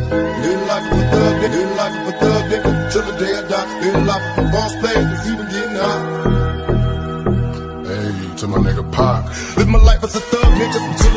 Live life of a thug nigga, live life of a thug nigga, till the day I die. Live life of a boss player, that's even getting high. Hey, to my nigga Pac. Live my life as a thug nigga.